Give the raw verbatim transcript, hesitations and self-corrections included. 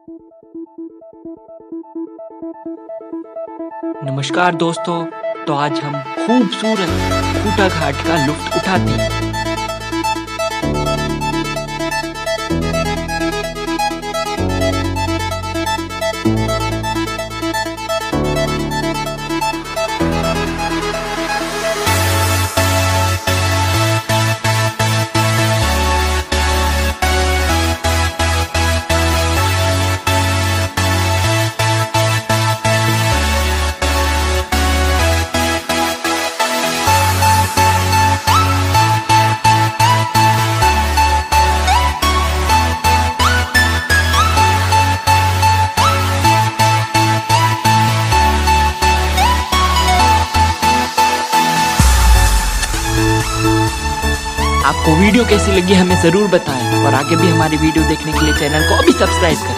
नमस्कार दोस्तों, तो आज हम खूबसूरत खूटाघाट का लुत्फ उठाते हैं। आपको वीडियो कैसी लगी हमें ज़रूर बताएं और आगे भी हमारी वीडियो देखने के लिए चैनल को अभी सब्सक्राइब करें।